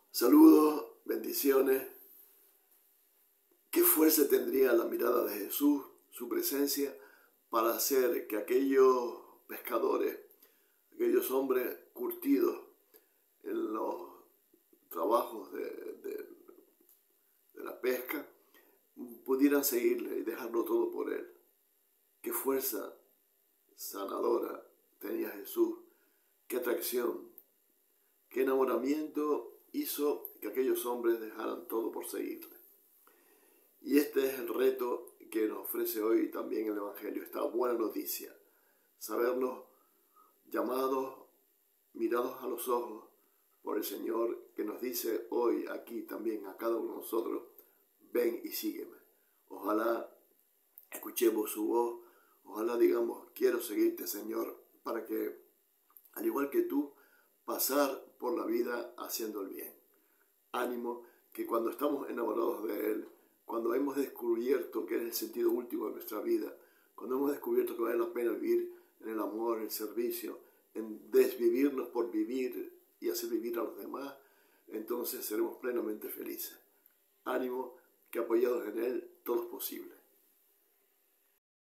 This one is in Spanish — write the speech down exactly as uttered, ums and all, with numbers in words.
Saludos, bendiciones. ¿Qué fuerza tendría la mirada de Jesús, su presencia, para hacer que aquellos pescadores, aquellos hombres curtidos en los trabajos de, de, de la pesca, pudieran seguirle y dejarlo todo por él? ¿Qué fuerza sanadora tenía Jesús? ¿Qué atracción? ¿Qué enamoramiento hizo que aquellos hombres dejaran todo por seguirle? Y este es el reto que nos ofrece hoy también el Evangelio, esta buena noticia, sabernos llamados, mirados a los ojos por el Señor, que nos dice hoy aquí también a cada uno de nosotros: ven y sígueme. Ojalá escuchemos su voz, ojalá digamos: quiero seguirte, Señor, para que, al igual que tú, pasar por la vida haciendo el bien. Ánimo, que cuando estamos enamorados de Él, cuando hemos descubierto que es el sentido último de nuestra vida, cuando hemos descubierto que vale la pena vivir en el amor, en el servicio, en desvivirnos por vivir y hacer vivir a los demás, entonces seremos plenamente felices. Ánimo, que apoyados en Él todo es posible.